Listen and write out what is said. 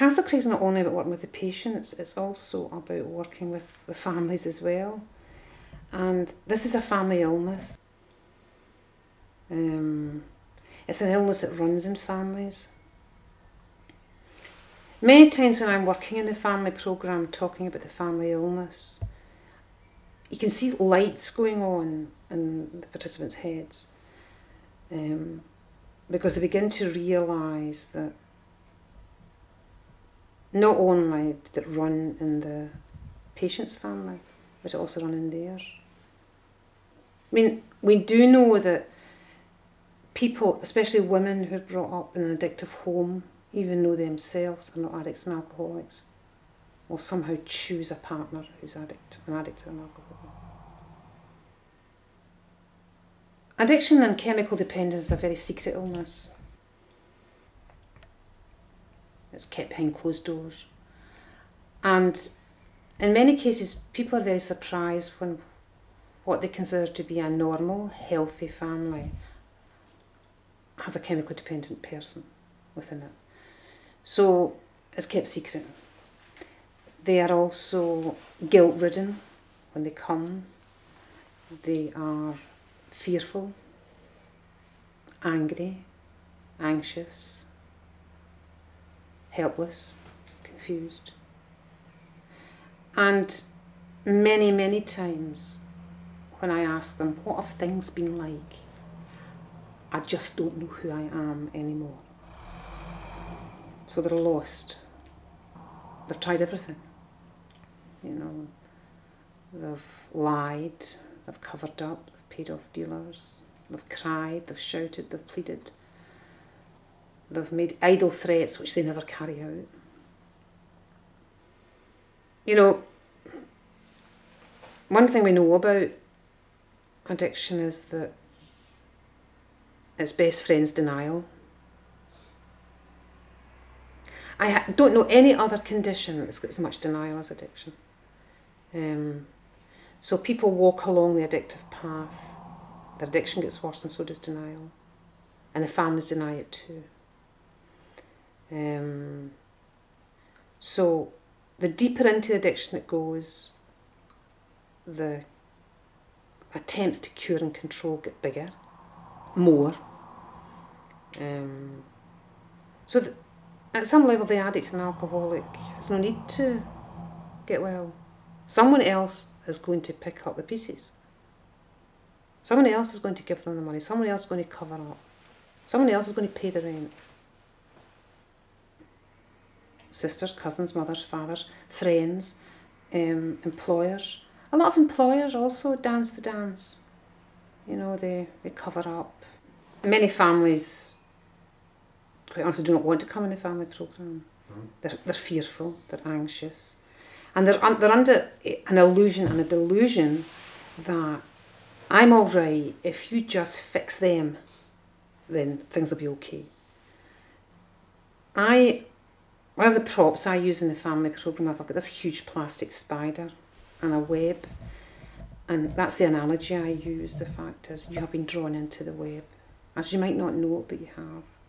Cancer Crisis is not only about working with the patients, it's also about working with the families as well. And this is a family illness. It's an illness that runs in families. Many times when I'm working in the family programme talking about the family illness, you can see lights going on in the participants' heads, because they begin to realise that not only did it run in the patient's family, but it also run in theirs. I mean, we do know that people, especially women who are brought up in an addictive home, even though themselves are not addicts and alcoholics, will somehow choose a partner who's an addict and alcohol. Addiction and chemical dependence is a very secret illness. It's kept behind closed doors. And in many cases, people are very surprised when what they consider to be a normal, healthy family has a chemically dependent person within it. So it's kept secret. They are also guilt-ridden when they come. They are fearful, angry, anxious, helpless, confused. And many, many times when I ask them, what have things been like? I just don't know who I am anymore. So they're lost. They've tried everything. You know, they've lied, they've covered up, they've paid off dealers, they've cried, they've shouted, they've pleaded. They've made idle threats which they never carry out. You know, one thing we know about addiction is that its best friend's denial. I don't know any other condition that's got as much denial as addiction. So people walk along the addictive path, their addiction gets worse and so does denial. And the families deny it too. So the deeper into the addiction it goes, the attempts to cure and control get bigger, more. So at some level the addict and alcoholic has no need to get well. Someone else is going to pick up the pieces. Someone else is going to give them the money. Someone else is going to cover up. Someone else is going to pay the rent. Sisters, cousins, mothers, fathers, friends, employers. A lot of employers also dance the dance. You know, they cover up. Many families, quite honestly, do not want to come in the family programme. They're fearful, they're anxious. And they're under an illusion and a delusion that I'm all right, if you just fix them, then things will be okay. One of the props I use in the family programme, I've got this huge plastic spider and a web. And that's the analogy I use. The fact is, you have been drawn into the web. As you might not know it, but you have.